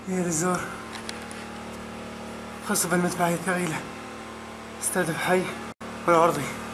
هي للزور خاصة بالمدفعية الثقيلة، استهدف حي والعرضي.